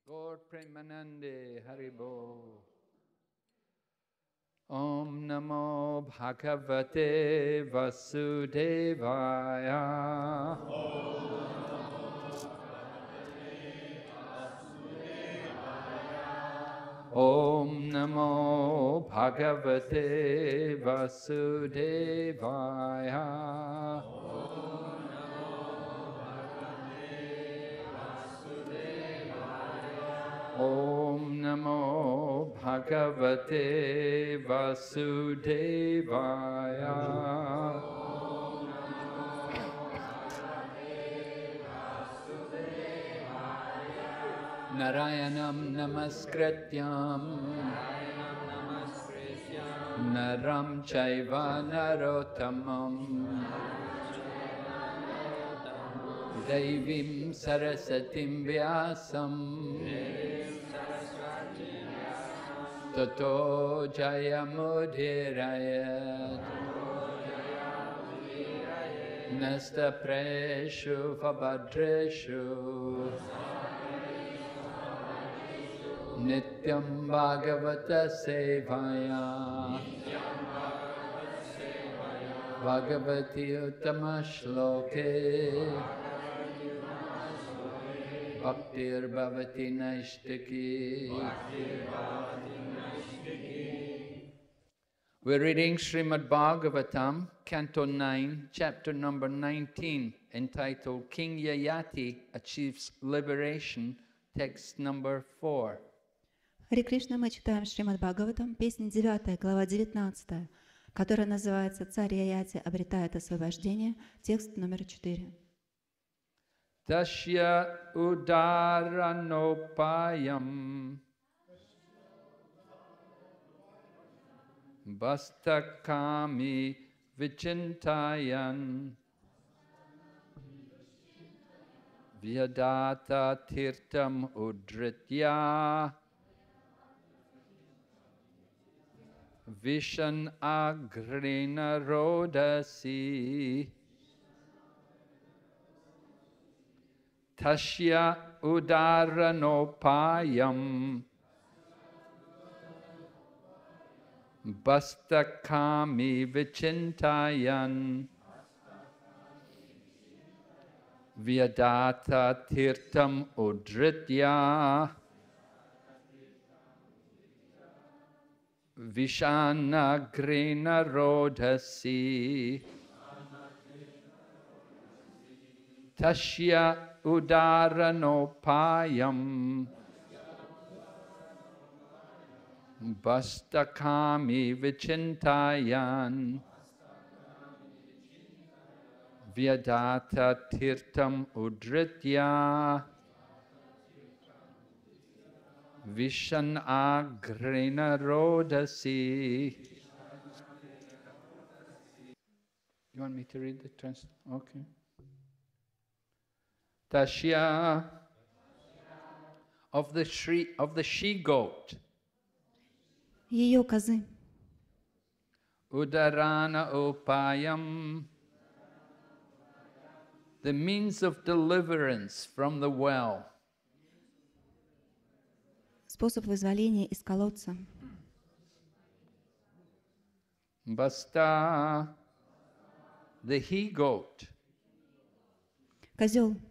Gaur Premanande Haribo. Om Namo Bhagavate Vasudevaya. Om Namo Bhagavate Vasudevaya. Om Namo Bhagavate Vasudevaya. Narayanam Namaskrityam Naram Chaiva Narottamam Devim Sarasatim Vyasam Tato Jayamudhirayat Nasta Preshu Vabhadreshu Nityam Bhagavata Sevaya Bhagavati Uttama Shloke Bhaktir Bhavati Naishtaki. We're reading Srimad Bhagavatam, Canto 9, chapter number 19, entitled King Yayati Achieves Liberation, text number 4. Харе Кришна, мы читаем Шримад Бхагаватам, песня 9, глава 19, которая называется «Царь Яяти обретает освобождение», текст номер 4. Tasya udaranopayam Bastakami vichintayan Vyadata tirtam udritya Vishan agrina rodasi Tasya udaranopayam Bastakami vichintayan Vyadata tirtam udritya Vishanagrina rodhasi Tasya udaranopayam Bastakami vichintayan Vyadata tirtam udritya Vishan agrina rodasi. You want me to read the translation? Okay. Tasya of the she-goat. Ее козы. Udarana upayam. The means of deliverance from the well. Способ вызволения из колодца. Basta, the he-goat. Козел.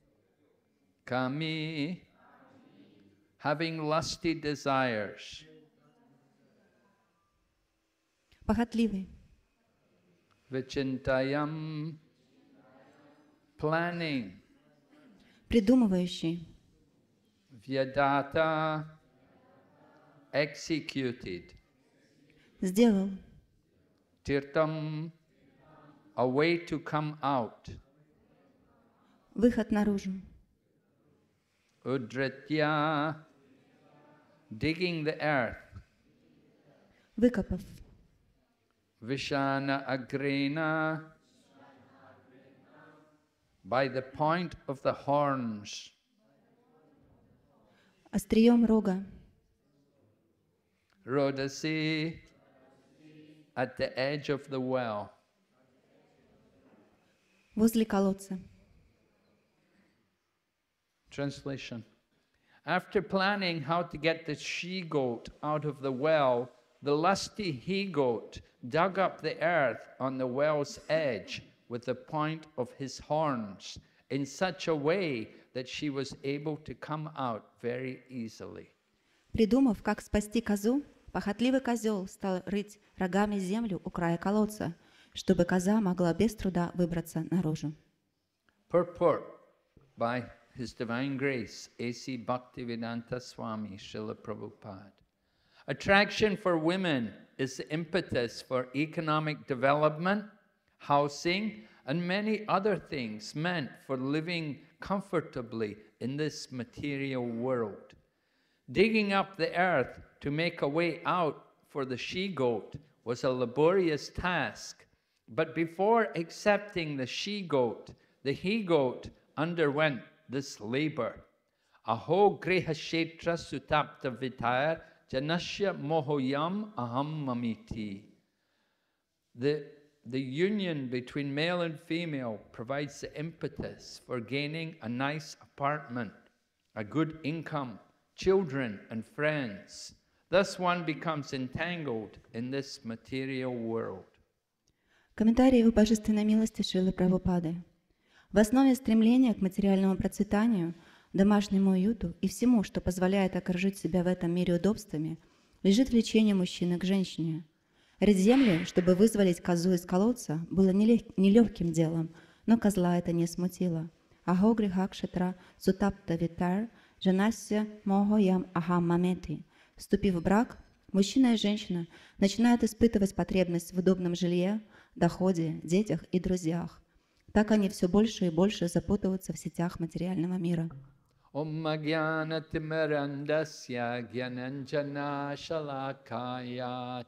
Kami, having lusty desires. Похотливый. Vichintayam, planning. Придумывающий. Vyadata, executed. Сделал. Tirtam, a way to come out. Выход наружу. Udritya, digging the earth. Выкопав. Vishana agrena, by the point of the horns. Острием рога. Rodasi, at the edge of the well. Возле колодца. Translation. After planning how to get the she-goat out of the well, the lusty he-goat dug up the earth on the well's edge with the point of his horns in such a way that she was able to come out very easily. Придумав, как спасти козу, похотливый козел стал рыть рогами землю у края колодца, чтобы коза могла без труда выбраться наружу. Purport by His Divine Grace, A.C. Bhaktivedanta Swami Srila Prabhupada. Attraction for women is the impetus for economic development, housing, and many other things meant for living comfortably in this material world. Digging up the earth to make a way out for the she-goat was a laborious task, but before accepting the she-goat, the he-goat underwent this labor. Aho grihashetra sutapta vitayar janasya mohoyam aham mamiti. The union between male and female provides the impetus for gaining a nice apartment, a good income, children and friends. Thus one becomes entangled in this material world. Комментарий его божественной милости Шрилы Прабхупады. В основе стремления к материальному процветанию, домашнему уюту и всему, что позволяет окружить себя в этом мире удобствами, лежит влечение мужчины к женщине. Рыть землю, чтобы вызволить козу из колодца, было нелегким делом, но козла это не смутило. Ахо грихакшатра сутапта витар жанасya могоям ахам мамети. Вступив в брак, мужчина и женщина начинают испытывать потребность в удобном жилье, доходе, детях и друзьях. Так они все больше и больше запутываются в сетях материального мира. Om Jnana Timirandasya Gyananjana Shalakaya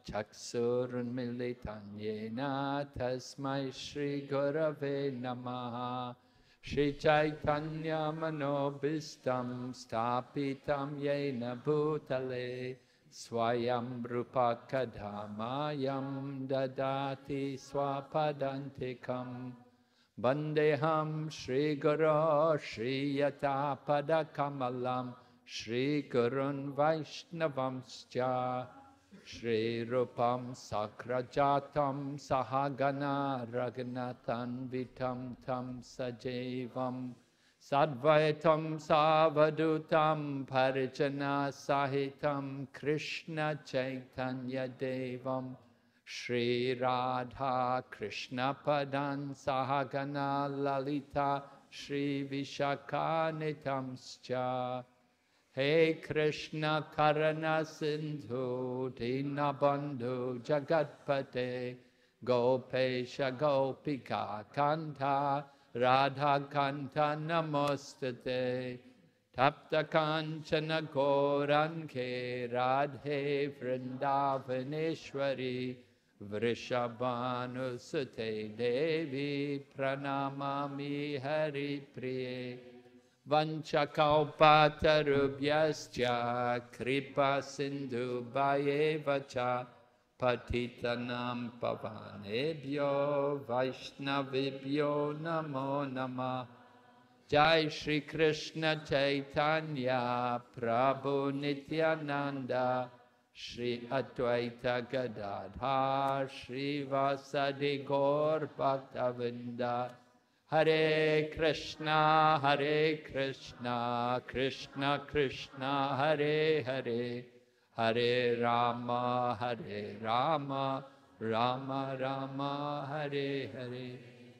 Chaksurunmilitanyena Tasmai Shri Gurave Namaha Shri Chaitanya Manobhistam Stapitam Yena Bhutale Swayam Rupa Kadhamayam Dadati Swapadantikam Bandeham Shri Guru Shri Yata Padakamalam Shri Gurun Vaishnavamscha Shri Rupam Sakrajatam Sahagana Raghunathan Vitam Tam Sajevam Sadvaitam Savadutam Parijana Sahitam Krishna Chaitanya Devam Shri Radha Krishna Padan Sahagana Lalita Shri Vishakanitamscha Hey Krishna Karana Sindhu Dinabandhu Jagatpate Gopesha Gopika Kanta Radha Kanta Namostate Tapta Kanchana Goranke Radhe Vrindavaneshwari Vrishabhanusute Devi Pranamami Hari Priye Vanchakalpatarubhyascha Kripa Sindhu Bhayevacha Patitanam Pavanebhyo Vaishnavibhyo Namo Namah Jai Shri Krishna Chaitanya Prabhu Nityananda Shri Advaita Gadadhar Shri Vasadi Gaur Bhaktavinda Hare Krishna Krishna Krishna Hare Hare Hare Rama Rama Rama Hare Hare.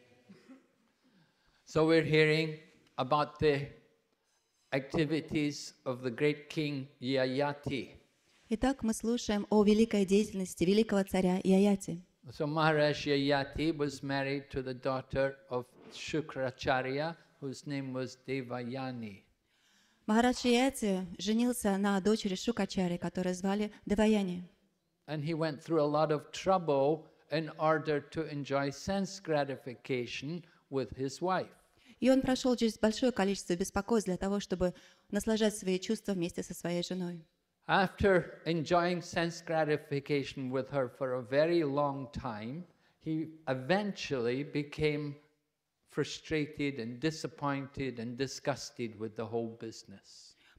So we're hearing about the activities of the great king Yayati. Итак, мы слушаем о великой деятельности великого царя Яяти. So Maharaj Yayati was married to the daughter of Shukracharya, whose name was Devayani. Махарадж Яяти женился на дочери Шукачари, которую звали Деваяни. And he went through a lot of trouble in order to enjoy sense gratification with his wife. И он прошел через большое количество беспокойств для того, чтобы наслаждать свои чувства вместе со своей женой. After enjoying sense gratification with her for a very long time, he eventually became frustrated and disappointed and disgusted with the whole business.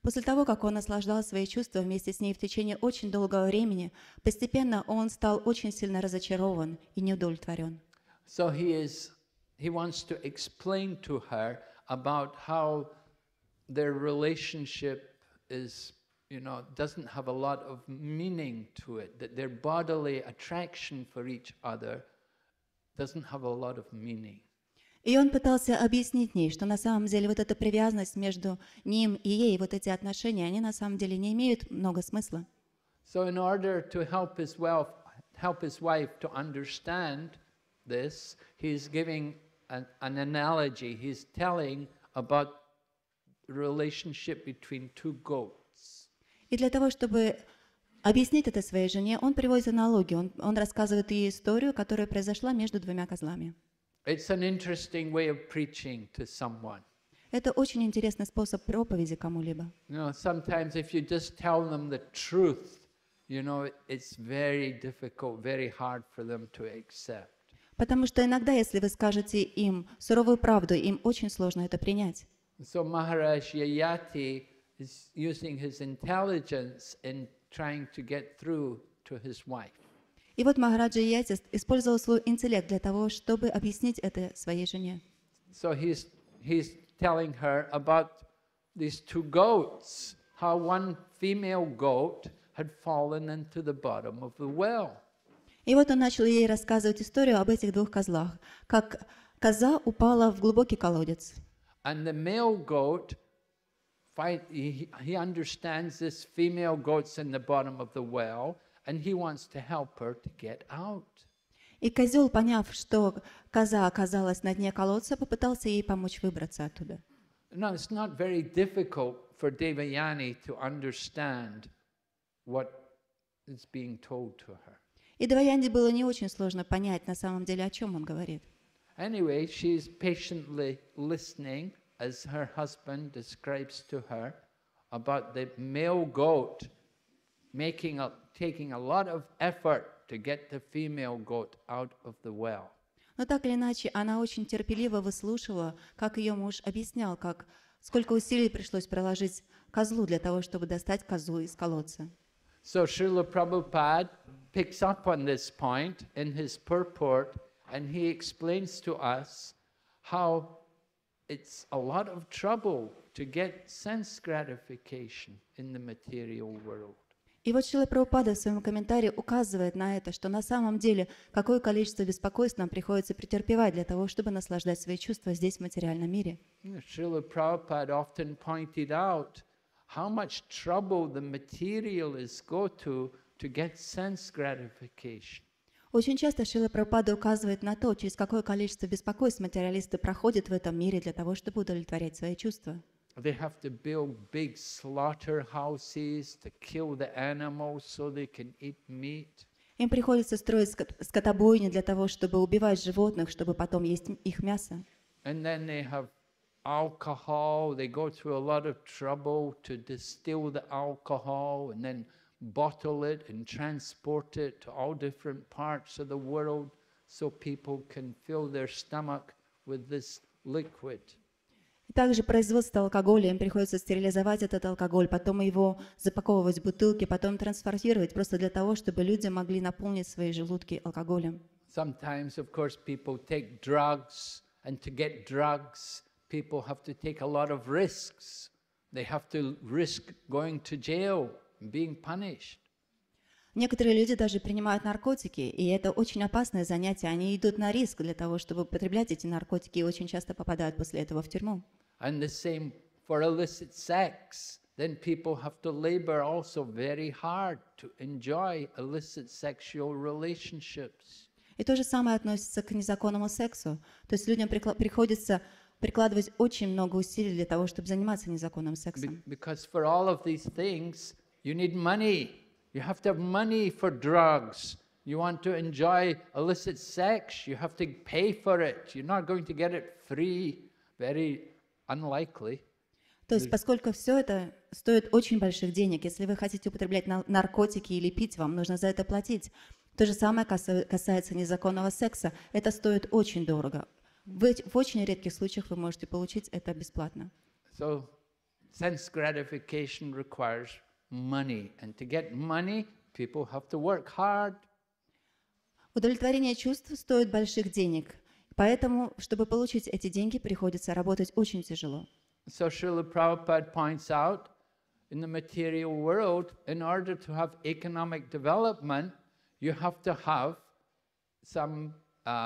После того, как он наслаждал свои чувства вместе с ней в течение очень долгого времени, постепенно он стал очень сильно разочарован и неудовлетворен. So he wants to explain to her about how their relationship is, doesn't have a lot of meaning to it, that their bodily attraction for each other doesn't have a lot of meaning. И он пытался объяснить ей, что на самом деле вот эта привязанность между ним и ей, вот эти отношения, они на самом деле не имеют много смысла. So in order to help his wife to understand this, he's giving an analogy. He's telling about the relationship between two goats. И для того, чтобы объяснить это своей жене, он приводит аналогию. Он рассказывает ей историю, которая произошла между двумя козлами. It's an interesting way of preaching to someone. Это очень интересный способ проповеди кому-либо. Sometimes if you just tell them the truth, it's very difficult, very hard for them to accept. Потому что иногда, если вы скажете им суровую правду, им очень сложно это принять. So Maharaj Yayati is using his intelligence in trying to get through to his wife. И вот Махараджа Йати использовал свой интеллект для того, чтобы объяснить это своей жене. So he's telling her about these two goats, how one female goat had fallen into the bottom of the well. И вот он начал ей рассказывать историю об этих двух козлах, как коза упала в глубокий колодец. And the male goat, he understands this female goat's in the bottom of the well, and he wants to help her to get out. И козел, поняв, что коза оказалась на дне колодца, попытался ей помочь выбраться оттуда. No, it's not very difficult for Devayani to understand what is being told to her. И Деваянде было не очень сложно понять на самом деле, о чем он говорит. Anyway, she's patiently listening as her husband describes to her about the male goat taking a lot of effort to get the female goat out of the well. Но так или иначе, она очень терпеливо выслушивала, как ее муж объяснял, сколько усилий пришлось приложить козлу для того, чтобы достать козу из колодца. So Srila Prabhupada picks up on this point in his purport, and he explains to us how it's a lot of trouble to get sense gratification in the material world. И вот Шрила Прабхупада в своем комментарии указывает на это, что на самом деле какое количество беспокойств нам приходится претерпевать для того, чтобы наслаждать свои чувства здесь, в материальном мире. Srila Prabhupada often pointed out how much trouble the materialists go to get sense gratification. Очень часто Шрила Прабхупада указывает на то, через какое количество беспокойств материалисты проходят в этом мире для того, чтобы удовлетворять свои чувства. They have to build big slaughterhouses to kill the animals so they can eat meat. Им приходится строить скотобойни для того, чтобы убивать животных, чтобы потом есть их мясо. And then they have alcohol. They go through a lot of trouble to distill the alcohol and then bottle it and transport it to all different parts of the world so people can fill their stomach with this liquid. И также производство алкоголя, им приходится стерилизовать этот алкоголь, потом его запаковывать в бутылки, потом трансформировать просто для того, чтобы люди могли наполнить свои желудки алкоголем. Sometimes, of course, people take drugs, and to get drugs, people have to take a lot of risks. They have to risk going to jail and being punished. Некоторые люди даже принимают наркотики, и это очень опасное занятие. Они идут на риск для того, чтобы употреблять эти наркотики, и очень часто попадают после этого в тюрьму. And the same for illicit sex. Then people have to labor also very hard to enjoy illicit sexual relationships. И то же самое относится к незаконному сексу. То есть людям приходится прикладывать очень много усилий для того, чтобы заниматься незаконным сексом. Because for all of these things, you need money. You have to have money for drugs. You want to enjoy illicit sex, you have to pay for it. You're not going to get it free. Very unlikely. То есть, поскольку все это стоит очень больших денег, если вы хотите употреблять наркотики или пить, вам нужно за это платить. То же самое касается незаконного секса. Это стоит очень дорого. В очень редких случаях вы можете получить это бесплатно. So sense gratification requires money. And to get money, people have to work hard. Удовлетворение чувств стоит больших денег, поэтому, чтобы получить эти деньги, приходится работать очень тяжело. So Srila Prabhupada points out, in the material world, in order to have economic development, you have to have some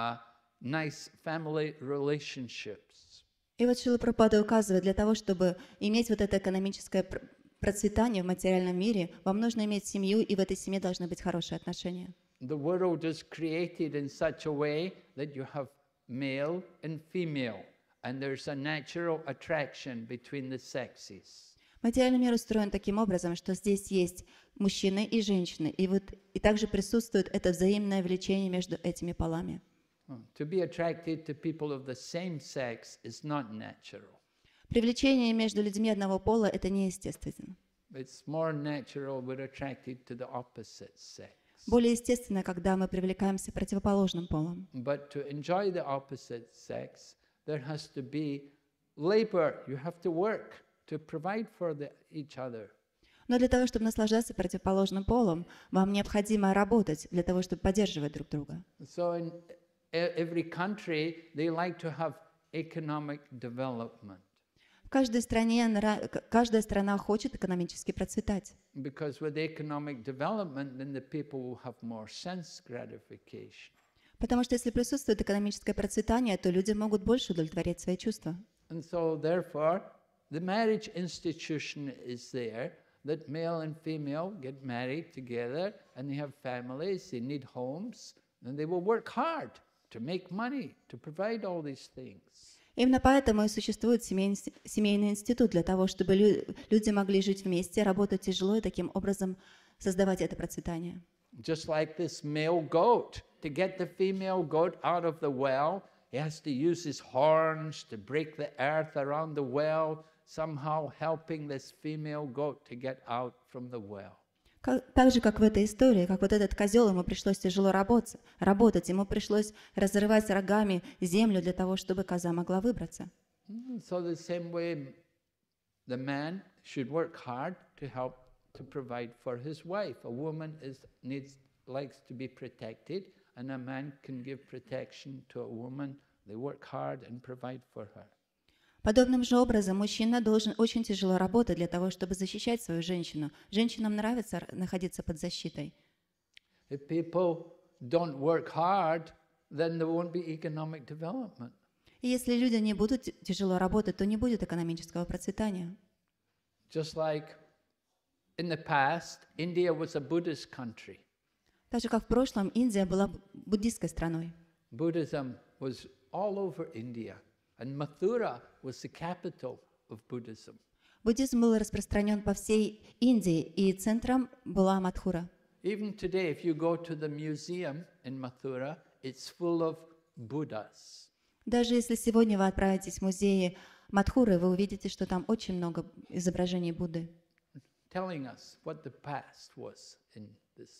nice family relationships. И вот Шрила Прабхупада указывает, для того, чтобы иметь вот это экономическое процветание в материальном мире, вам нужно иметь семью, и в этой семье должны быть хорошие отношения. The world is created in such a way that you have male and female, and there's a natural attraction between the sexes. Материальный мир устроен таким образом, что здесь есть мужчины и женщины, и также присутствует это взаимное влечение между этими полами. To be attracted to people of the same sex is not natural. Привлечение между людьми одного пола – это неестественно. It's more natural we're attracted to the opposite sex. Более естественно, когда мы привлекаемся противоположным полом. But to enjoy the opposite sex, there has to be labor. You have to work to provide for each other. Но для того, чтобы наслаждаться противоположным полом, вам необходимо работать для того, чтобы поддерживать друг друга. So in every country, they like to have economic development. В каждой стране, каждая страна хочет экономически процветать. Because with economic development, then the people will have more sense gratification. Потому что если присутствует экономическое процветание, то люди могут больше удовлетворять свои чувства. And so therefore, the marriage institution is there, that male and female get married together, and they have families, they need homes, and they will work hard to make money, to provide all these things. Именно поэтому и существует семейный институт, для того, чтобы люди могли жить вместе, работать тяжело и таким образом создавать это процветание. Just like this male goat, to get the female goat out of the well, he has to use his horns to break the earth around the well, somehow helping this female goat to get out from the well. Так же, как в этой истории, как вот этот козел, ему пришлось тяжело работать, ему пришлось разрывать рогами землю для того, чтобы коза могла выбраться. So the same way, the man should work hard to help to provide for his wife. A woman likes to be protected, and a man can give protection to a woman. They work hard and provide for her. Подобным же образом мужчина должен очень тяжело работать для того, чтобы защищать свою женщину. Женщинам нравится находиться под защитой. If people don't work hard, then there won't be economic development. И если люди не будут тяжело работать, то не будет экономического процветания. Just like in the past, India was a Buddhist country. Так же, как в прошлом, Индия была буддистской страной. Buddhism was all over India. And Mathura was the capital of Buddhism. Буддизм был распространен по всей Индии, и центром была Мадхура. Even today, if you go to the museum in Mathura, it's full of Buddhas. Даже если сегодня вы отправитесь в музей Мадхуры, вы увидите, что там очень много изображений Будды. Telling us what the past was in this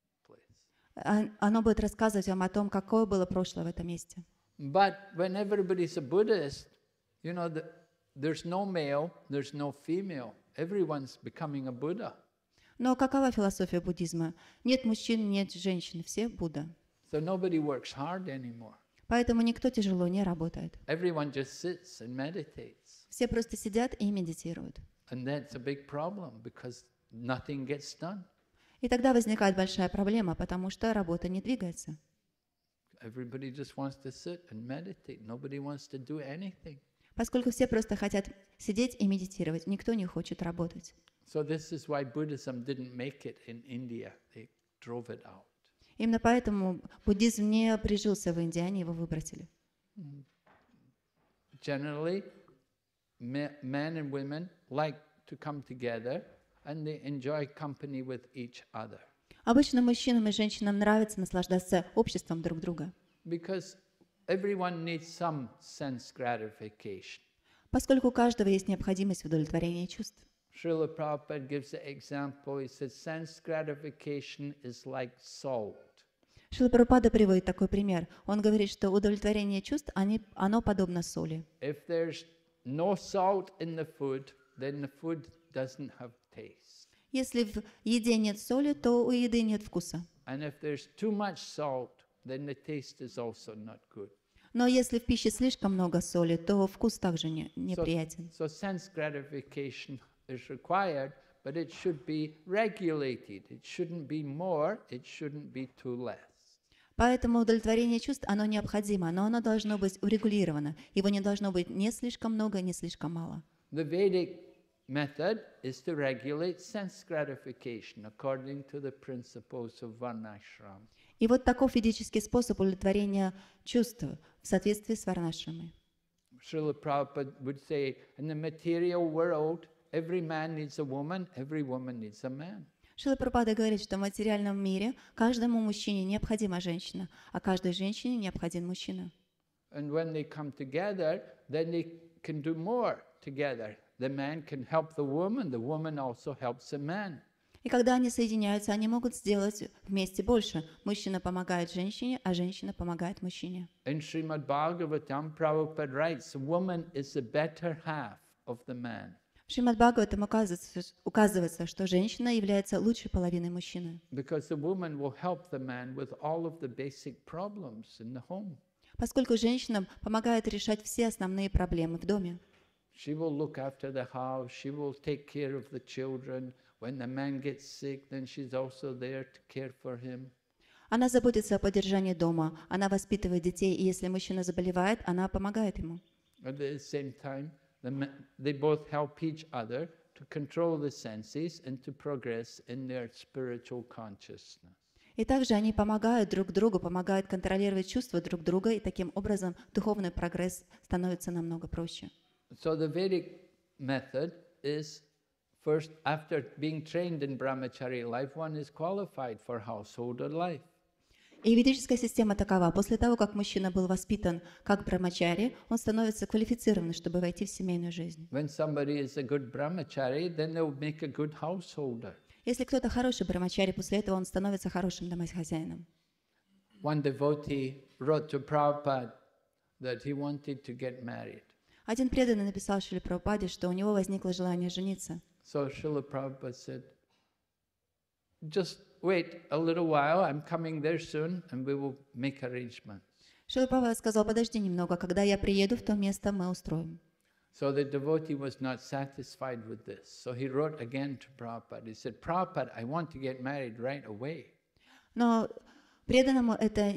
place. Оно будет рассказывать вам о том, какое было прошлое в этом месте. But when everybody's a Buddhist, you know, there's no male, there's no female. Everyone's becoming a Buddha. Но какова философия буддизма? Нет мужчин, нет женщин, все Будда. So nobody works hard anymore. Поэтому никто тяжело не работает. Everyone just sits and meditates. Все просто сидят и медитируют. And that's a big problem because nothing gets done. И тогда возникает большая проблема, потому что работа не двигается. Everybody just wants to sit and meditate. Nobody wants to do anything. Поскольку все просто хотят сидеть и медитировать, никто не хочет работать. So this is why Buddhism didn't make it in India. They drove it out. Именно поэтому буддизм не прижился в Индии, они его выбросили. Generally, men and women like to come together and they enjoy company with each other. Обычно мужчинам и женщинам нравится наслаждаться обществом друг друга. Because everyone needs some sense gratification. Поскольку у каждого есть необходимость в удовлетворении чувств. Srila Prabhupada gives the example. He says sense gratification is like salt. Шрила Прабхупада приводит такой пример. Он говорит, что удовлетворение чувств, оно подобно соли. If there's no salt in the food, then the food doesn't have taste. Если в еде нет соли, то у еды нет вкуса. And if there's too much salt, then the taste is also not good. Но если в пище слишком много соли, то вкус также So, неприятен. so sense gratification is required, but it should be regulated. It shouldn't be more, it shouldn't be too less. Поэтому удовлетворение чувств, оно необходимо, но оно должно быть урегулировано. Его не должно быть ни слишком много, ни слишком мало. The Vedic method is to regulate sense gratification according to the principles of Varnashram. И вот таков ведический способ удовлетворения чувств в соответствии с варнашрамой. Srila Prabhupada would say, in the material world, every man needs a woman, every woman needs a man. Шрила Прабхупада говорит, что в материальном мире каждому мужчине необходима женщина, а каждой женщине необходим мужчина. And when they come together, then they can do more together. The man can help the woman also helps the man. И когда они соединяются, они могут сделать вместе больше. Мужчина помогает женщине, а женщина помогает мужчине. In Srimad Bhagavatam, Prabhupada writes, woman is the better half of the man. В Шримад Бхагаватам указывается, что женщина является лучшей половиной мужчины, Because the woman will help the man with all of the basic problems in the home. поскольку женщина помогает решать все основные проблемы в доме. She will look after the house, she will take care of the children. When the man gets sick, then she's also there to care for him. Она заботится о поддержании дома, она воспитывает детей, и если мужчина заболевает, она помогает ему. At the same time, they both help each other to control the senses and to progress in their spiritual consciousness. И также они помогают друг другу, помогают контролировать чувства друг друга, и таким образом духовный прогресс становится намного проще. So the Vedic method is first, after being trained in brahmachari life, one is qualified for householder life. И ведическая система такова. После того, как мужчина был воспитан как брамачари, он становится квалифицированным, чтобы войти в семейную жизнь. When somebody is a good brahmachari, then they'll make a good householder. Если кто-то хороший брамачари, после этого он становится хорошим домохозяином. One devotee wrote to Prabhupada that he wanted to get married. Один преданный написал Шриле Прабхупаде, что у него возникло желание жениться. So Srila Prabhupada said, just wait a little while, I'm coming there soon, and we will make arrangements. Шрила Прабхупада сказал: подожди немного, когда я приеду в то место, мы устроим. So the devotee was not satisfied with this. So he wrote again to Prabhupada. He said, Prabhupada, I want to get married right away. Но преданного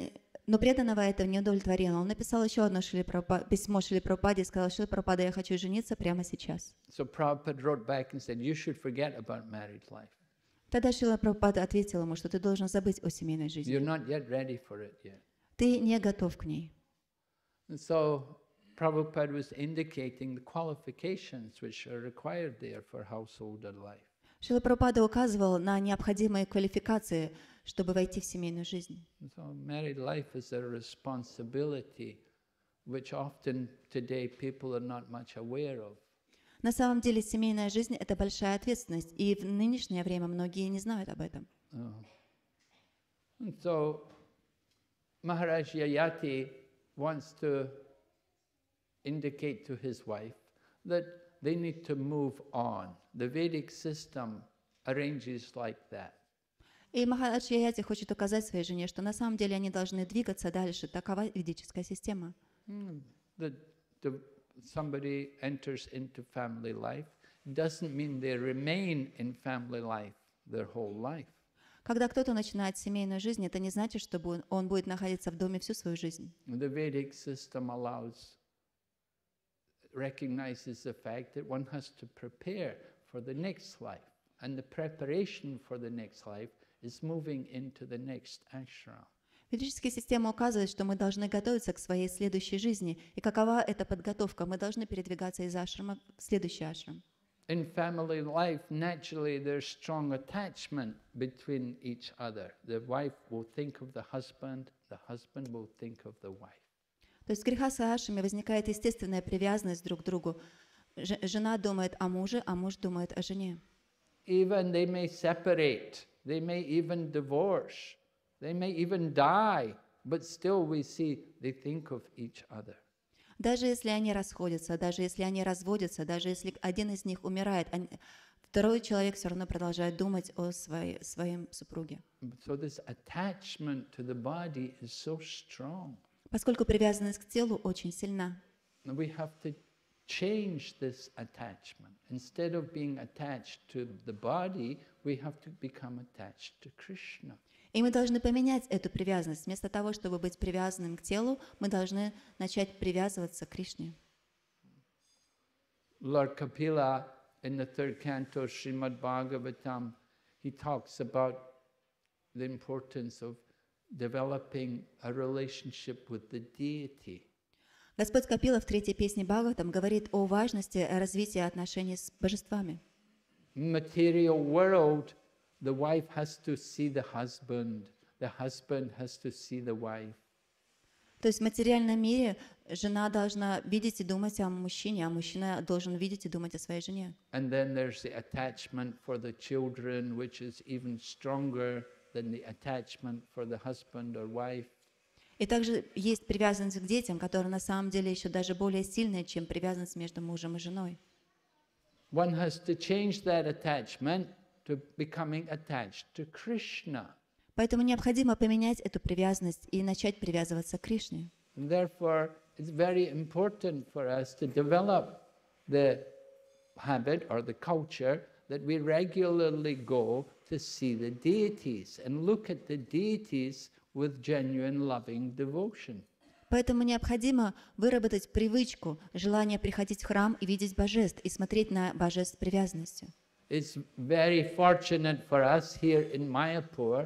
это не удовлетворило. Он написал еще одно письмо Шриле Прабхупаде и сказал: Шрила Прабхупада, я хочу жениться прямо сейчас. So Prabhupada wrote back and said, you should forget about married life. Тогда Шрила Прабхупада ответил ему, что ты должен забыть о семейной жизни. You're not yet ready for it yet. Ты не готов к ней. And so Prabhupada was indicating the qualifications which are required there for householder life. Шрила Прабхупада указывал на необходимые квалификации, чтобы войти в семейную жизнь. So married life is a responsibility which often today people are not much aware of. На самом деле семейная жизнь – это большая ответственность, и в нынешнее время многие не знают об этом. And so Maharaj Yayati wants to indicate to his wife that they need to move on. The Vedic system arranges like that. И Махарадж Яяти хочет указать своей жене, что на самом деле они должны двигаться дальше. Такова ведическая система. Somebody enters into family life doesn't mean they remain in family life their whole life. Когда кто-то начинает семейную жизнь, это не значит, что он будет находиться в доме всю свою жизнь. The Vedic system recognizes the fact that one has to prepare for the next life, and the preparation for the next life is moving into the next ashram. Ведическая система указывает, что мы должны готовиться к своей следующей жизни, и какова эта подготовка? Мы должны передвигаться из ашрама в следующий ашрам. In family life, naturally there's strong attachment between each other. The wife will think of the husband will think of the wife. То есть в грехаса-ашраме возникает естественная привязанность друг к другу. Жена думает о муже, а муж думает о жене. Even they may separate, they may even divorce, they may even die, but still we see they think of each other. Даже если они расходятся, даже если они разводятся, даже если один из них умирает, второй человек все равно продолжает думать о своем супруге. So this attachment to the body is so strong. Поскольку привязанность к телу очень сильна. And we have to change this attachment. Instead of being attached to the body, we have to become attached to Krishna. И мы должны поменять эту привязанность. Вместо того, чтобы быть привязанным к телу, мы должны начать привязываться к Кришне. Lord Kapila, in the third canto, Srimad Bhagavatam, he talks about the importance of developing a relationship with the deity. Господь Капила в третьей песне Бхагаватам говорит о важности развития отношений с божествами. Material world, the wife has to see the husband has to see the wife. То есть в материальном мире жена должна видеть и думать о мужчине, а мужчина должен видеть и думать о своей жене. And then there's the attachment for the children, which is even stronger than the attachment for the husband or wife. И также есть привязанность к детям, которая на самом деле еще даже более сильная, чем привязанность между мужем и женой. One has to change that attachment to becoming attached to Krishna. Поэтому необходимо поменять эту привязанность и начать привязываться к Кришне. And therefore, it's very important for us to develop the habit or the culture that we regularly go to see the deities and look at the deities with genuine loving devotion. Поэтому необходимо выработать привычку, желание приходить в храм и видеть божеств, и смотреть на божеств с привязанностью. It's very fortunate for us here in Mayapur,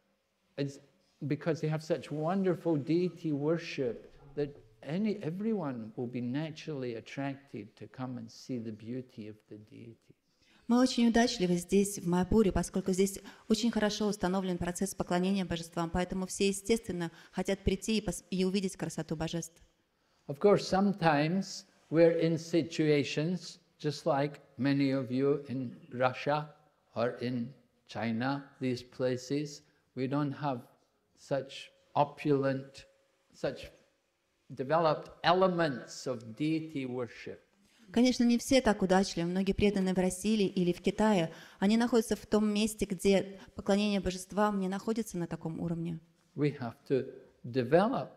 because they have such wonderful deity worship that everyone will be naturally attracted to come and see the beauty of the deity. Мы очень удачливы здесь, в Майяпуре, поскольку здесь очень хорошо установлен процесс поклонения божествам, поэтому все, естественно, хотят прийти и увидеть красоту божеств. Of course, sometimes we're in situations, just like many of you in Russia or in China, these places, we don't have such opulent, such developed elements of deity worship. Конечно, не все так удачливы. Многие преданные в России или в Китае, они находятся в том месте, где поклонение божествам не находится на таком уровне. We have to develop,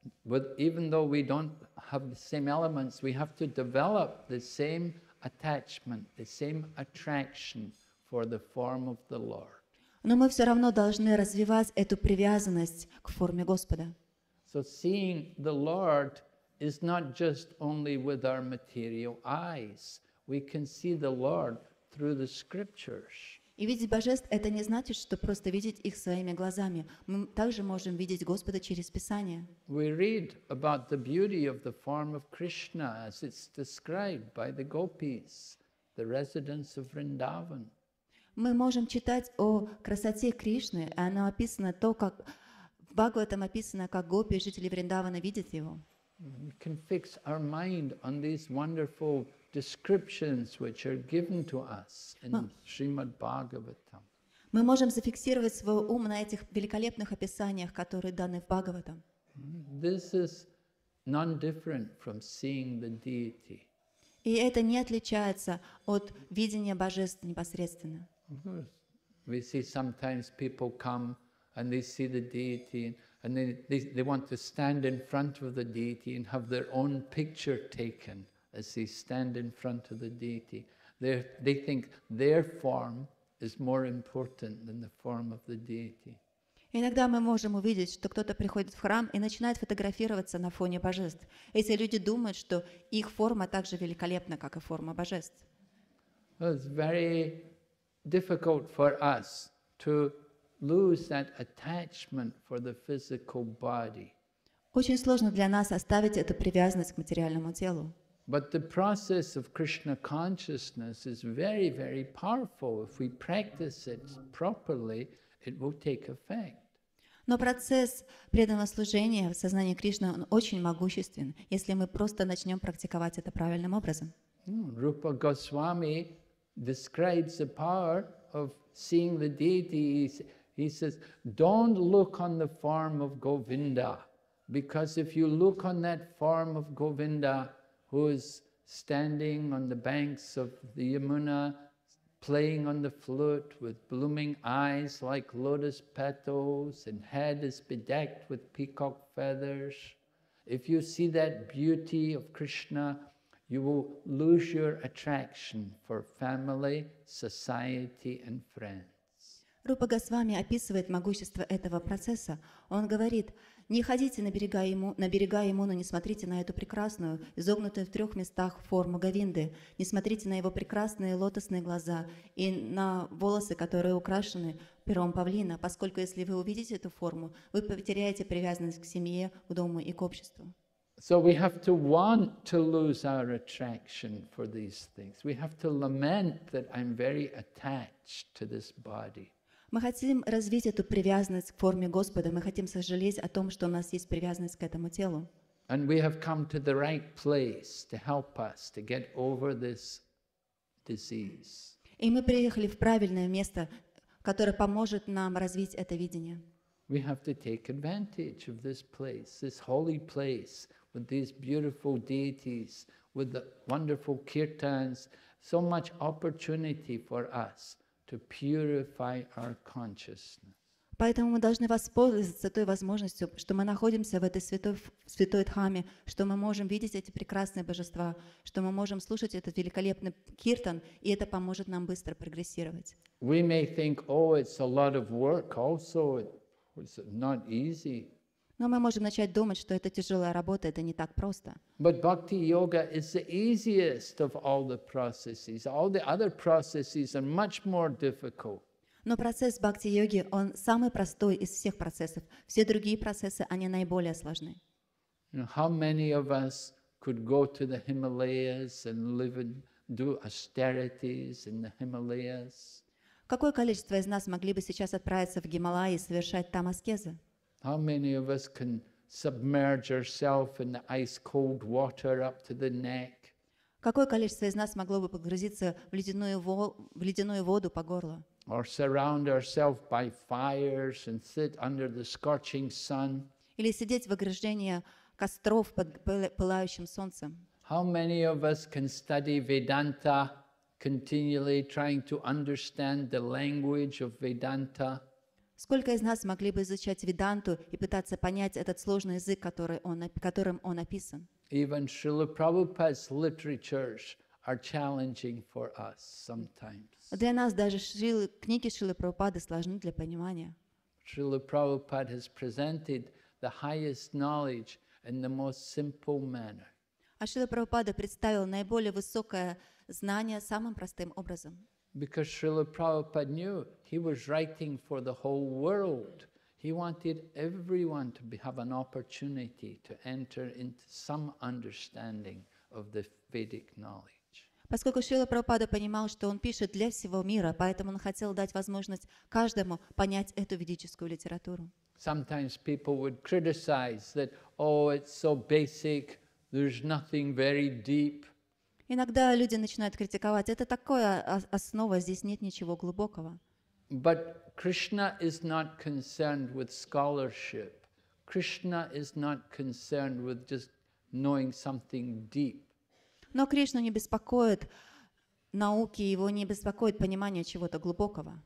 even though we don't have the same elements, we have to develop the same attachment, the same attraction for the form of the Lord. Но мы все равно должны развивать эту привязанность к форме Господа. So seeing the Lord is not just only with our material eyes. We can see the Lord through the scriptures. И видеть божеств – это не значит, что просто видеть их своими глазами. Мы также можем видеть Господа через Писание. We read about the beauty of the form of Krishna as it's described by the gopis, the residents of Vrindavan. Мы можем читать о красоте Кришны, и оно описано то, как в Бхагаватам описано, как гопи, жители Вриндавана, видят его. We can fix our mind on these wonderful descriptions which are given to us in Srimad Bhagavatam. Мы можем зафиксировать свой ум на этих великолепных описаниях, которые даны в Бхагаватам. This is non-different from seeing the deity. И это не отличается от видения божеств непосредственно. Of course. We see sometimes people come and they see the deity and they want to stand in front of the deity and have their own picture taken as they stand in front of the deity. They think their form is more important than the form of the deity. Иногда мы можем увидеть, что кто-то приходит в храм и начинает фотографироваться на фоне божеств. Эти люди думают, что их форма так же великолепна, как и форма божеств. Well, it's very difficult for us to lose that attachment for the physical body. Очень сложно для нас оставить эту привязанность к материальному телу. But the process of Krishna consciousness is very, very powerful. If we practice it properly, it will take effect. Но процесс преданного служения в сознании Кришны, он очень могуществен, если мы просто начнем практиковать это правильным образом. Rupa Goswami describes the power of seeing the deity. He says, don't look on the form of Govinda, Because if you look on that form of Govinda, who is standing on the banks of the Yamuna, playing on the flute with blooming eyes like lotus petals, and head is bedecked with peacock feathers, if you see that beauty of Krishna, you will lose your attraction for family, society, and friends. Рупа Госвами описывает могущество этого процесса. Он говорит: не ходите на берега Ямуны, не смотрите на эту прекрасную, изогнутую в 3 местах форму Говинды, не смотрите на его прекрасные лотосные глаза и на волосы, которые украшены пером павлина, поскольку если вы увидите эту форму, вы потеряете привязанность к семье, к дому и к обществу. So we have to want to lose our attraction for these things. We have to lament that I'm very attached to this body. Мы хотим развить эту привязанность к форме Господа, мы хотим сожалеть о том, что у нас есть привязанность к этому телу. And we have come to the right place to help us to get over this disease. И мы приехали в правильное место, которое поможет нам развить это видение. We have to take advantage of this holy place, with these beautiful deities, with the wonderful kirtans, so much opportunity for us to purify our consciousness. Поэтому мы должны воспользоваться той возможностью, что мы находимся в этой святой Дхаме, что мы можем видеть эти прекрасные божества, что мы можем слушать этот великолепный киртан, и это поможет нам быстро прогрессировать. We may think, oh, it's a lot of work also, it's not easy. Но мы можем начать думать, что это тяжелая работа, это не так просто. But Bhakti Yoga is the easiest of all the processes. All the other processes are much more difficult. Но процесс бхакти-йоги, он самый простой из всех процессов. Все другие процессы, они наиболее сложны. How many of us could go to the Himalayas and live and do austerities in the Himalayas? Какое количество из нас могли бы сейчас отправиться в Гималаи и совершать там аскезы? How many of us can submerge ourselves in the ice-cold water up to the neck? Какое количество из нас могло бы погрузиться в ледяную воду по горло? Or surround ourselves by fires and sit under the scorching sun? Или сидеть в ограждении костров под пылающим солнцем? How many of us can study Vedanta, continually trying to understand the language of Vedanta? Сколько из нас могли бы изучать Веданту и пытаться понять этот сложный язык, которым он описан? Even Srila Prabhupada's literatures are challenging for us sometimes. Для нас даже книги Шрилы Прабхупады сложны для понимания. Srila Prabhupada has presented the highest knowledge in the most simple manner. А Шрила Прабхупада представил наиболее высокое знание самым простым образом. Because Srila Prabhupada knew he was writing for the whole world. He wanted everyone to have an opportunity to enter into some understanding of the Vedic knowledge. Поскольку Шрила Прабхупада понимал, что он пишет для всего мира, поэтому он хотел дать возможность каждому понять эту ведическую литературу. Sometimes people would criticize that, oh, it's so basic, there's nothing very deep. Иногда люди начинают критиковать, это такая основа, здесь нет ничего глубокого. But Krishna is not concerned with scholarship. Krishna is not concerned with just knowing something deep. Но Кришну не беспокоит науки, его не беспокоит понимание чего-то глубокого.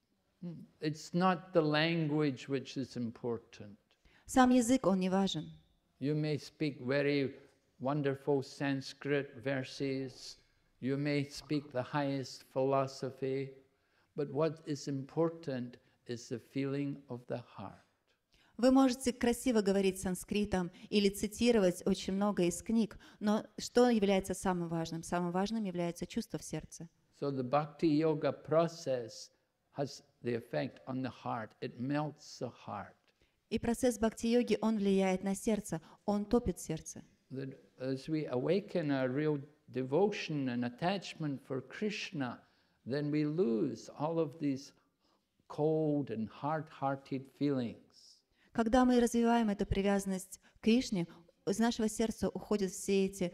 It's not the language which is important. Сам язык, он не важен. You may speak very wonderful Sanskrit verses. You may speak the highest philosophy. But what is important is the feeling of the heart. Вы можете красиво говорить санскритом или цитировать очень много из книг, но что является самым важным? Самым важным является чувство в сердце. So the Bhakti Yoga process has the effect on the heart. It melts the heart. И процесс бхакти-йоги, он влияет на сердце, он топит сердце. That as we awaken our real devotion and attachment for Krishna, then we lose all of these cold and hard-hearted feelings. Когда мы развиваем эту привязанность к Кришне, из нашего сердца уходят все эти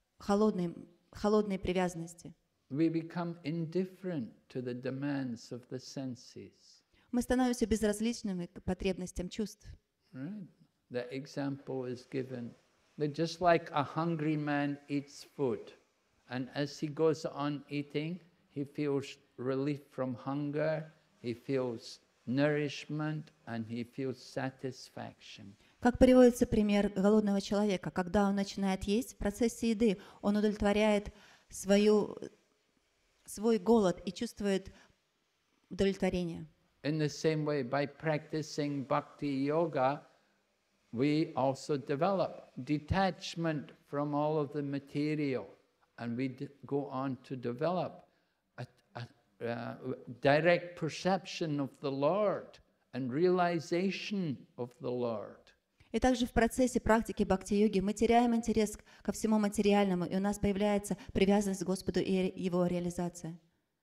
холодные привязанности. We become indifferent to the demands of the senses. Мы становимся безразличными к потребностям чувств. Right? the example is given that just like a hungry man eats food, and as he goes on eating, he feels relief from hunger, he feels nourishment, and he feels satisfaction. Как приводится пример голодного человека, когда он начинает есть, в процессе еды он удовлетворяет свой голод и чувствует удовлетворение. In the same way, by practicing bhakti yoga, we also develop detachment from all of the material, and we go on to develop a direct perception of the Lord and realization of the Lord. И также в процессе практики бхакти-йоги мы теряем интерес ко всему материальному, и у нас появляется привязанность к Господу и Его реализация.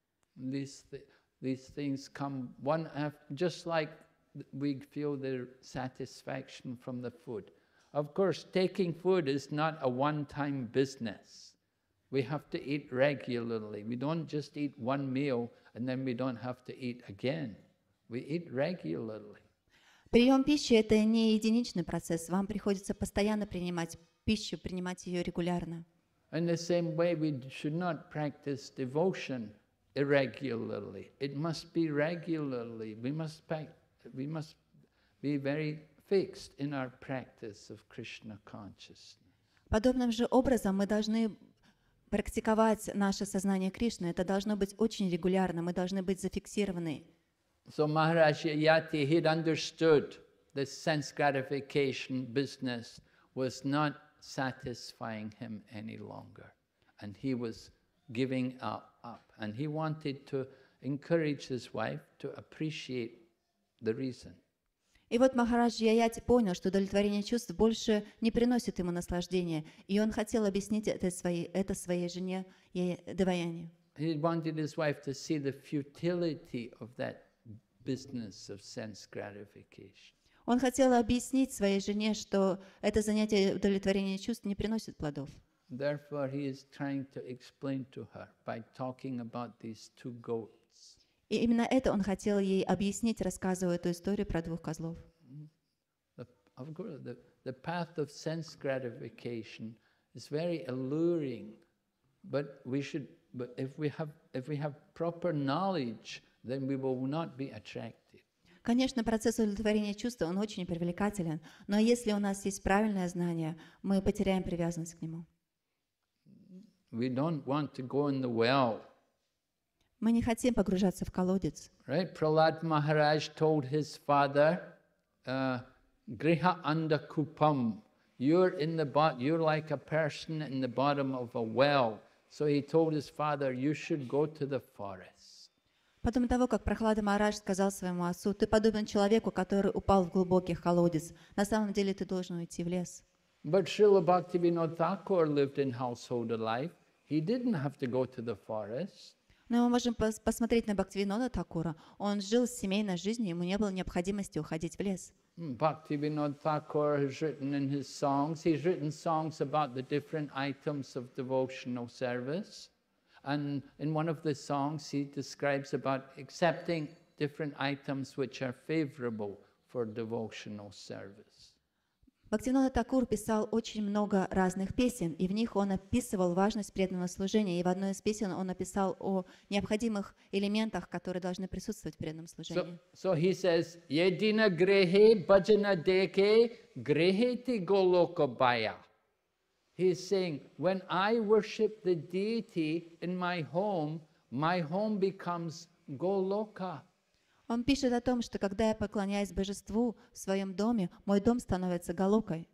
These things come one after, just like we feel the satisfaction from the food. Of course, taking food is not a one-time business. We have to eat regularly. We don't just eat one meal and then we don't have to eat again. We eat regularly. Прием пищи – это не единичный процесс. Вам приходится постоянно принимать пищу, принимать ее регулярно. In the same way, we should not practice devotion irregularly. It must be regularly. We must be very fixed in our practice of Krishna consciousness. Подобным же образом мы должны практиковать наше сознание Кришны. Это должно быть очень регулярно. Мы должны быть зафиксированы. So Maharaj Yati, he'd understood the sense gratification business was not satisfying him any longer. And he was giving up. And he wanted to encourage his wife to appreciate the reason. И вот Махарадж Яяти понял, что удовлетворение чувств больше не приносит ему наслаждения, и он хотел объяснить это своей жене Деваяне. He wanted his wife to see the futility of that business of sense gratification. Он хотел объяснить своей жене, что это занятие удовлетворения чувств не приносит плодов. Therefore, he is trying to explain to her by talking about these two goats. И именно это он хотел ей объяснить, рассказывая эту историю про двух козлов. Of course, the path of sense gratification is very alluring, but if we have proper knowledge, then we will not be attracted. Конечно, процесс удовлетворения чувств, он очень привлекателен, но если у нас есть правильное знание, мы потеряем привязанность к нему. We don't want to go in the well. Мы не хотим погружаться в колодец. Right? Prahlad Maharaj told his father, Griha anda kupam. You're like a person in the bottom of a well. So he told his father, you should go to the forest. Потом того, как Прохлада Махарадж сказал своему отцу, ты подобен человеку, который упал в глубокий колодец. На самом деле ты должен уйти в лес. But Srila Bhaktivinoda Thakur lived in household life. He didn't have to go to the forest. Но мы можем посмотреть на Бхактивинода Thakura. Он жил семейной жизнью, ему не было необходимости уходить в лес. Bhaktivinoda Thakur has written in his songs, he's written songs about the different items of devotional service. And in one of the songs, he describes about accepting different items which are favorable for devotional service. Бхактивинода Thakур писал очень много разных песен, и в них он описывал важность преданного служения. И в одной из песен он написал о необходимых элементах, которые должны присутствовать в преданном служении. So he says, Yedina grehe bhajana deke greheti golokabaya. He's saying, when I worship the deity in my home becomes Goloka. Он пишет о том, что когда я поклоняюсь божеству в своем доме, мой дом становится Галокой.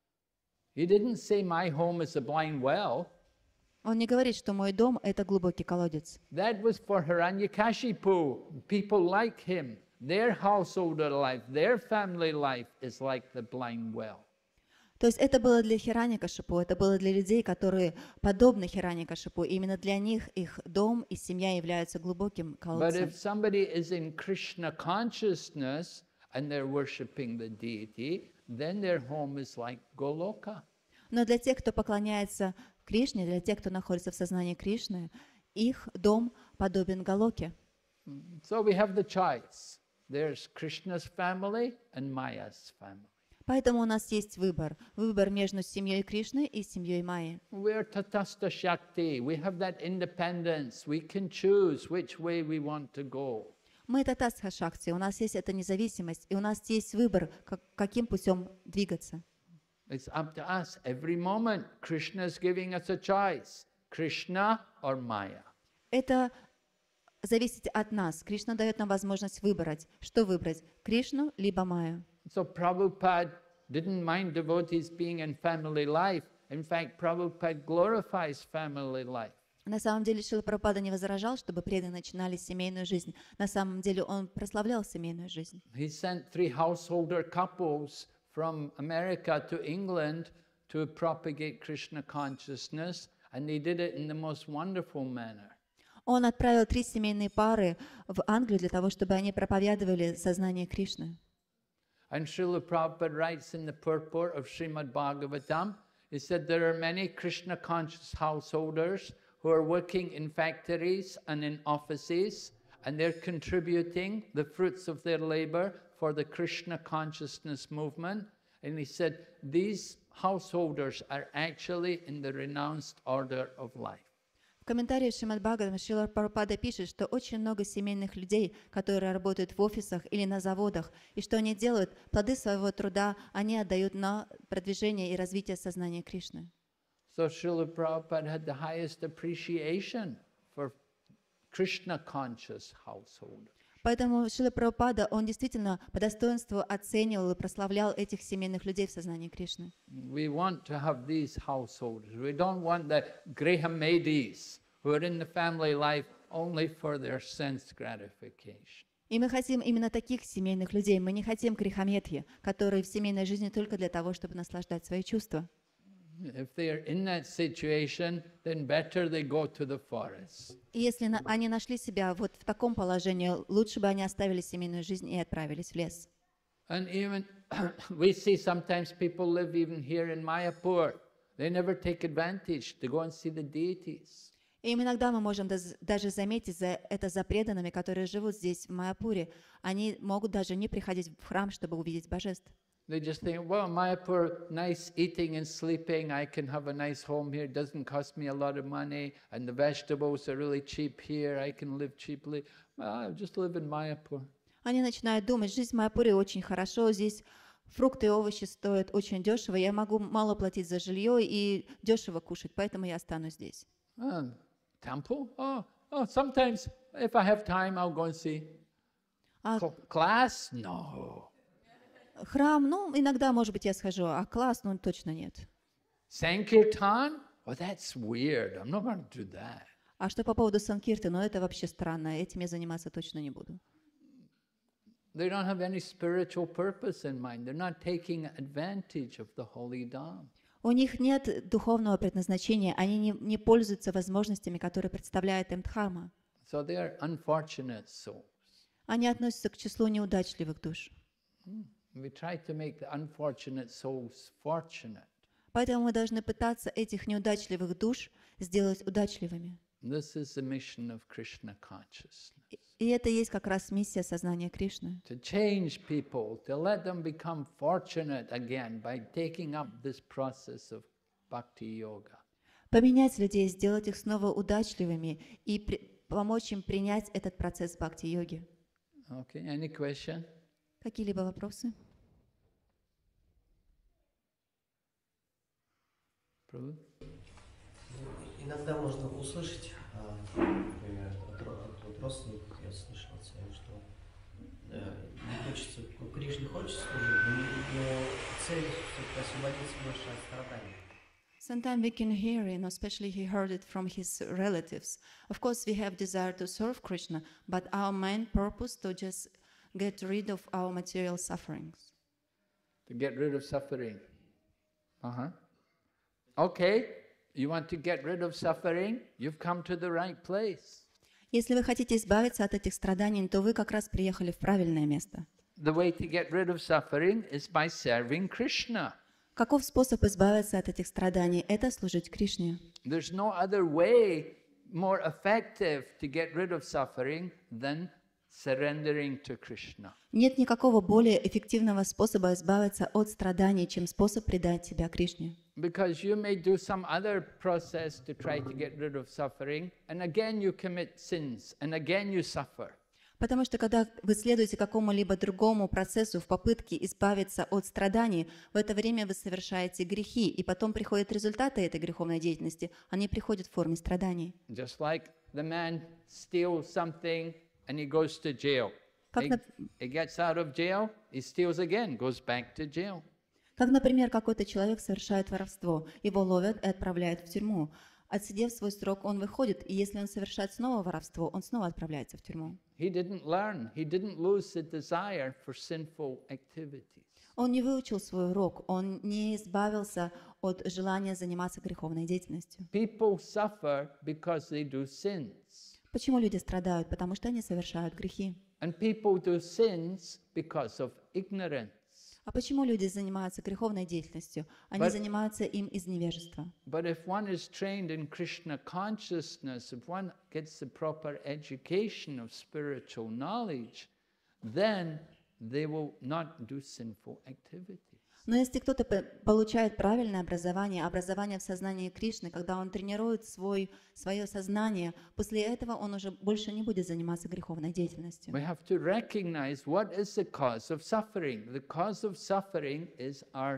He didn't say my home is a blind well. Он не говорит, что мой дом – это глубокий колодец. That was for Hiranyakashipu. People like him. Their household life, their family life is like the blind well. То есть это было для Хираньякашипу, это было для людей, которые подобны Хираньякашипу. Именно для них их дом и семья являются глубоким колодцем. But if somebody is in Krishna consciousness and they're worshiping the deity, then their home is like Goloka. Но для тех, кто поклоняется Кришне, для тех, кто находится в сознании Кришны, их дом подобен Галоке. So we have the choice. There's Krishna's family and Maya's family. Поэтому у нас есть выбор. Выбор между семьей Кришны и семьей Майи. We're Tatastha Shakti. We have that independence. We can choose which way we want to go. Мы Татастха Шакти, у нас есть эта независимость, и у нас есть выбор, каким путем двигаться. It's up to us. Every moment, Krishna is giving us a choice. Krishna or Maya. Это зависит от нас. Кришна дает нам возможность выбрать. Что выбрать? Кришну либо Майю. So Prabhupada didn't mind devotees being in family life. In fact, Prabhupada glorifies family life. На самом деле Шрила Прабхупада не возражал, чтобы преданные начинали семейную жизнь. На самом деле он прославлял семейную жизнь. He sent 3 householder couples from America to England to propagate Krishna consciousness, and they did it in the most wonderful manner. Он отправил 3 семейные пары в Англию для того, чтобы они проповедовали сознание Кришны. And Srila Prabhupada writes in the purport of Srimad Bhagavatam, he said there are many Krishna conscious householders who are working in factories and in offices, and they're contributing the fruits of their labor for the Krishna consciousness movement. And he said these householders are actually in the renounced order of life. В комментарии Шримад Бхагаватам Шрила Прабхупада пишет, что очень много семейных людей, которые работают в офисах или на заводах, и что они делают, плоды своего труда они отдают на продвижение и развитие сознания Кришны. So Srila Prabhupada had the highest appreciation for Krishna conscious householders. Поэтому Шрила Прабхупада, он действительно по достоинству оценивал и прославлял этих семейных людей в сознании Кришны. We want to have these householders. We don't want the Grihamedis who are in the family life only for their sense gratification. И мы хотим именно таких семейных людей. Мы не хотим грехометьи, которые в семейной жизни только для того, чтобы наслаждать свои чувства. If they are in that situation, then better they go to the forest. И если они нашли себя вот в таком положении, лучше бы они оставили семейную жизнь и отправились в лес. And even we see sometimes people live even here in Mayapur. They never take advantage to go and see the deities. И иногда мы можем даже заметить это за преданными, которые живут здесь, в Майяпуре. Они могут даже не приходить в храм, чтобы увидеть божеств. They just think, well, Mayapur, nice eating and sleeping. I can have a nice home here. It doesn't cost me a lot of money. And the vegetables are really cheap here. I can live cheaply. Well, I'll just live in Mayapur. Они начинают думать, жизнь в Майяпуре очень хорошо, здесь фрукты и овощи стоят очень дешево, я могу мало платить за жилье и дешево кушать, поэтому я останусь здесь. Temple? Oh, sometimes if I have time, I'll go and see. Class? No. Храм, ну, иногда, может быть, я схожу, а класс, ну, точно нет. Sankirtan? Oh, that's weird. I'm not going to do that. А что по поводу Санкирты? Ну, это вообще странно, этим я заниматься точно не буду. They don't have any spiritual purpose in mind. They're not taking advantage of the holy Dham. У них нет духовного предназначения, они не пользуются возможностями, которые представляет им Дхарма. So they are unfortunate souls. Они относятся к числу неудачливых душ. We try to make the unfortunate souls fortunate. Поэтому мы должны пытаться этих неудачливых душ сделать удачливыми. This is the mission of Krishna consciousness. И это и есть как раз миссия сознания Кришны. To change people, to let them become fortunate again by taking up this process of bhakti yoga. Поменять людей, сделать их снова удачливыми и помочь им принять этот процесс бхакти-йоги. Okay, any question? Какие-либо вопросы? Prabhu? Иногда можно услышать, например, от родственников, я слышал от своих, что не хочется, Кришне хочется служить, но цель все-таки освободиться немножко от страданий. Sometimes we can hear, especially he heard it from his relatives. Of course, we have desire to serve Krishna, but our main purpose to just get rid of our material sufferings. To get rid of suffering. Okay, you want to get rid of suffering? You've come to the right place. Если вы хотите избавиться от этих страданий, то вы как раз приехали в правильное место. The way to get rid of suffering is by serving Krishna. Каков способ избавиться от этих страданий? Это служить Кришне. There's no other way more effective to get rid of suffering than surrendering to Krishna. Нет никакого более эффективного способа избавиться от страданий, чем способ предать себя Кришне. Because you may do some other process to try to get rid of suffering, and again you commit sins, and again you suffer. Потому что когда вы следуете какому-либо другому процессу в попытке избавиться от страданий, в это время вы совершаете грехи, и потом приходят результаты этой греховной деятельности, они приходят в форме страданий. Just like the man steals something and he goes to jail. He gets out of jail, he steals again, goes back to jail. Как, например, какой-то человек совершает воровство, его ловят и отправляют в тюрьму. Отсидев свой срок, он выходит, и если он совершает снова воровство, он снова отправляется в тюрьму. He didn't learn, he didn't lose the desire for sinful activities. Он не выучил свой урок, он не избавился от желания заниматься греховной деятельностью. People suffer because they do sins. Почему люди страдают? Потому что они совершают грехи. And people do sins because of ignorance. А почему люди занимаются греховной деятельностью? Они занимаются им из невежества. But if one is trained in Krishna consciousness, if one gets the proper education of spiritual knowledge, then they will not do sinful activities. Но если кто-то получает правильное образование, образование в сознании Кришны, когда он тренирует свое сознание, после этого он уже больше не будет заниматься греховной деятельностью. We have to recognize what is the cause of suffering. The cause of suffering is our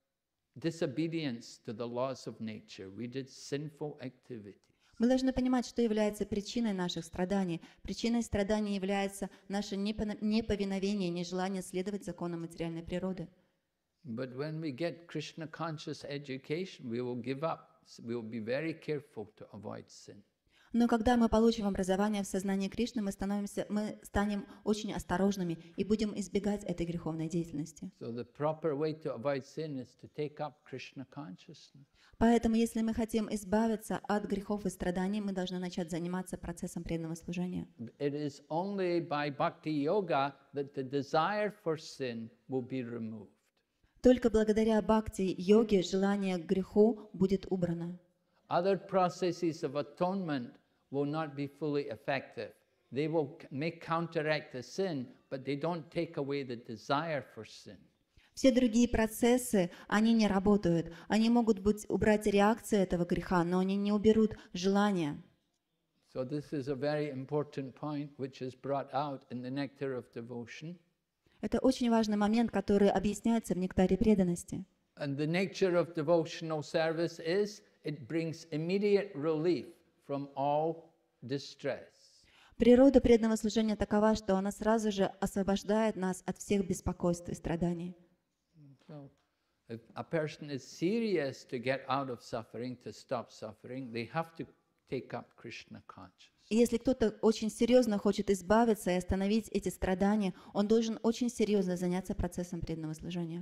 disobedience to the laws of nature. We did sinful activities. Мы должны понимать, что является причиной наших страданий. Причиной страданий является наше неповиновение, нежелание следовать законам материальной природы. But when we get Krishna conscious education, we will give up. We will be very careful to avoid sin. Но когда мы получим образование в сознании Кришны, мы станем очень осторожными и будем избегать этой греховной деятельности. So the proper way to avoid sin is to take up Krishna consciousness. Поэтому, если мы хотим избавиться от грехов и страданий, мы должны начать заниматься процессом преданного служения. It is only by bhakti yoga that the desire for sin will be removed. Только благодаря бхакти-йоге желание к греху будет убрано. Other processes of atonement will not be fully effective. They may counteract the sin, but they don't take away the desire for sin. Все другие процессы, они не работают. Они могут убрать реакцию этого греха, но они не уберут желание. So this is a very important point which is brought out in the Nectar of Devotion. Это очень важный момент, который объясняется в нектаре преданности. And the nature of devotional service is it brings immediate relief from all distress. Природа преданного служения такова, что она сразу же освобождает нас от всех беспокойств и страданий. So, if a person is serious to get out of suffering, to stop suffering, they have to take up Krishna consciousness. И если кто-то очень серьезно хочет избавиться и остановить эти страдания, он должен очень серьезно заняться процессом преданного служения.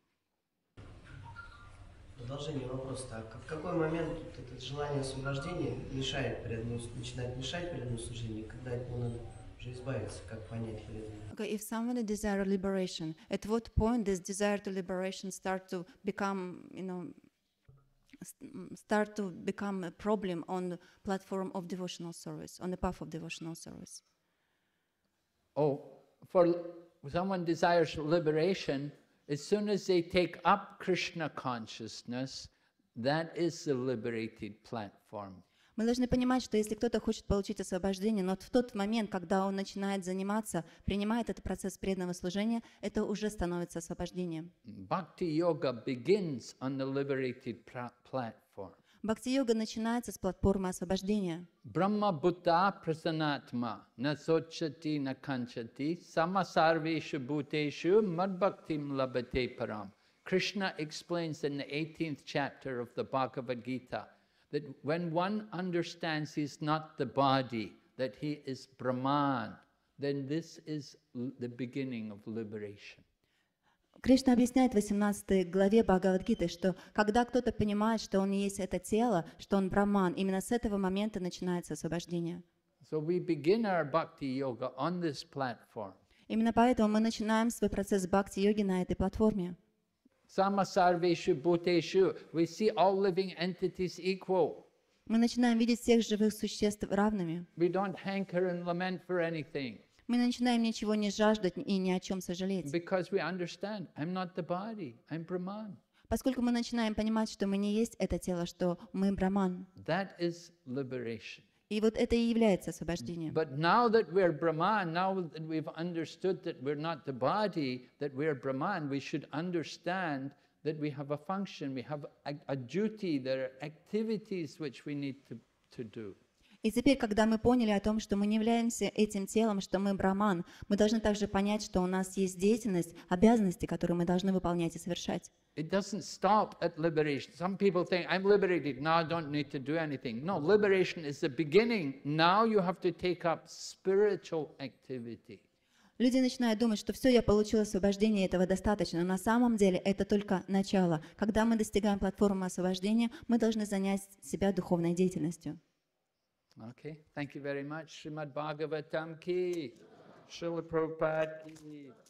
Продолжение вопроса. А в какой момент это желание освобождения начинает мешать преданному служению, когда от него надо уже избавиться, как понять преданное? Okay, if someone desires liberation, at what point does desire to liberation start to become, a problem on the platform of devotional service, on the path of devotional service? Oh, for someone desires liberation, as soon as they take up Krishna consciousness, that is the liberated platform. Мы должны понимать, что если кто-то хочет получить освобождение, но в тот момент, когда он начинает заниматься, принимает этот процесс преданного служения, это уже становится освобождением. Bhakti yoga begins on the liberated platform. Бхакти-йога начинается с платформы освобождения. Brahma Bhutta Prasanatma Nasochati Nakanchati Samasarveshu Bhuteshu Madbhaktim Labate Param. Krishna explains in the 18th chapter of the Bhagavad Gita that when one understands he's not the body, that he is Brahman, then this is the beginning of liberation. Кришна объясняет в 18 главе Бхагавад-гиты, что когда кто-то понимает, что он есть это тело, что он браман, именно с этого момента начинается освобождение. So we begin our bhakti yoga on this platform. Именно поэтому мы начинаем свой процесс бхакти-йоги на этой платформе. Samasarveshu Bhuteshu, we see all living entities equal. Мы начинаем видеть всех живых существ равными. We don't hanker and lament for anything. Мы начинаем ничего не жаждать и ни о чем сожалеть. Because we understand, I'm not the body, I'm Brahman. Поскольку мы начинаем понимать, что мы не есть это тело, что мы браман. That is liberation. И вот это и является освобождением. But now that we're Brahman, now that we've understood that we're not the body, that we're Brahman, we should understand that we have a function, we have a duty, there are activities which we need to do. И теперь, когда мы поняли о том, что мы не являемся этим телом, что мы браман, мы должны также понять, что у нас есть деятельность, обязанности, которые мы должны выполнять и совершать. It doesn't stop at liberation. Some people think, I'm liberated, now I don't need to do anything. No, liberation is the beginning. Now you have to take up spiritual activity. Люди начинают думать, что все, я получил освобождение, этого достаточно. Но на самом деле это только начало. Когда мы достигаем платформы освобождения, мы должны занять себя духовной деятельностью. Okay, thank you very much. Srimad Bhagavatam ki, Srila Prabhupada ki.